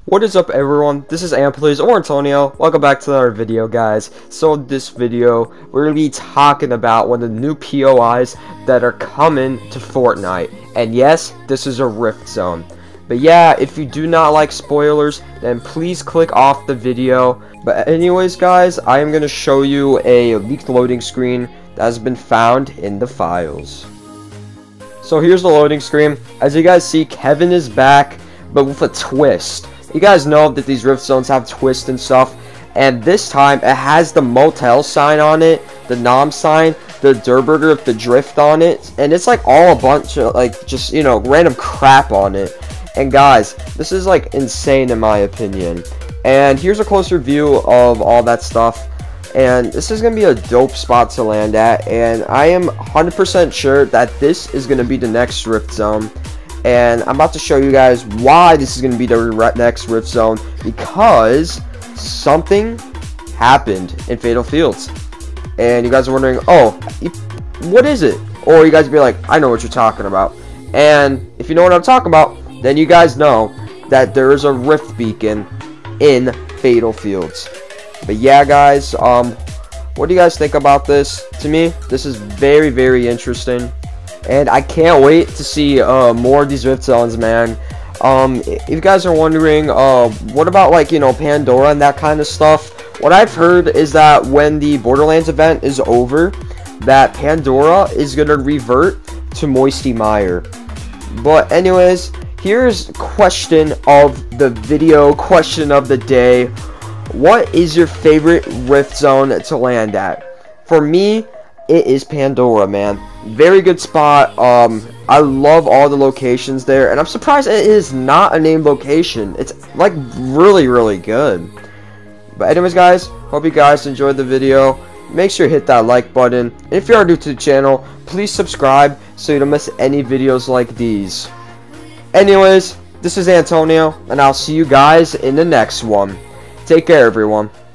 What is up, everyone? This is Amplis or Antonio. Welcome back to another video, guys. So in this video, we're going to be talking about one of the new POIs that are coming to Fortnite. And yes, this is a Rift Zone. But yeah, if you do not like spoilers, then please click off the video. But anyways, guys, I am going to show you a leaked loading screen that has been found in the files. So here's the loading screen. As you guys see, Kevin is back, but with a twist. You guys know that these Rift Zones have twists and stuff, and this time it has the motel sign on it, the nom sign, the Durburger with the drift on it, and it's like all a bunch of like just, you know, random crap on it. And guys, this is like insane in my opinion. And here's a closer view of all that stuff, and this is gonna be a dope spot to land at, and I am 100% sure that this is gonna be the next Rift Zone. And I'm about to show you guys why this is going to be the next Rift Zone, because something happened in Fatal Fields. And you guys are wondering, oh, what is it? Or you guys be like, I know what you're talking about. And if you know what I'm talking about, then you guys know that there is a Rift Beacon in Fatal Fields. But yeah, guys, what do you guys think about this? To me, this is very, very interesting. And I can't wait to see more of these Rift Zones, man. If you guys are wondering, what about, like, you know, Pandora and that kind of stuff? What I've heard is that when the Borderlands event is over, that Pandora is going to revert to Moisty Mire. But anyways, here's question of the video, question of the day. What is your favorite Rift Zone to land at? For me, it is Pandora, man. Very good spot. I love all the locations there, and I'm surprised it is not a named location. It's like really, really good. But anyways, guys, hope you guys enjoyed the video. Make sure to hit that like button. And if you are new to the channel, please subscribe so you don't miss any videos like these. Anyways, this is Antonio, and I'll see you guys in the next one. Take care, everyone.